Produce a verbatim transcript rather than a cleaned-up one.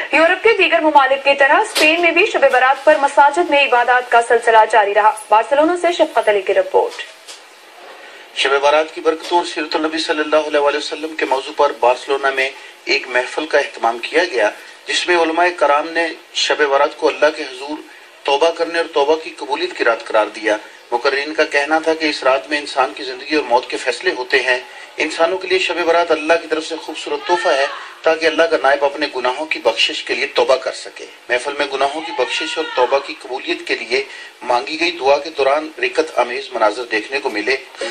Europe के दीगर ममालिक की तरह स्पेन में भी शब बारात पर मसाजिद में इबादत का सिलसिला जारी रहा। बार्सिलोना से शफकत अली की रिपोर्ट। शब बारात की बरकतों और सीरत नबी सल्लल्लाहु अलैहि वसल्लम के मौजू पर बार्सिलोना में एक महफिल का एहतमाम किया गया, जिसमें उलमाए कराम ने शब बारात को अल्लाह के हुजूर तौबा करने और तौबा की कबूलियत की रात करार दिया। मुकर्रिरीन का कहना था कि इस रात में इंसान की जिंदगी और मौत के फैसले होते हैं। इंसानों के लिए शब बारात अल्लाह की तरफ से खूबसूरत तोहफा है ताकि अल्लाह का नायब अपने गुनाहों की बख्शिश के लिए तौबा कर सके। महफिल में गुनाहों की बख्शिश और तौबा की कबूलियत के लिए मांगी गई दुआ के दौरान रिकत अमेज मनाजर देखने को मिले।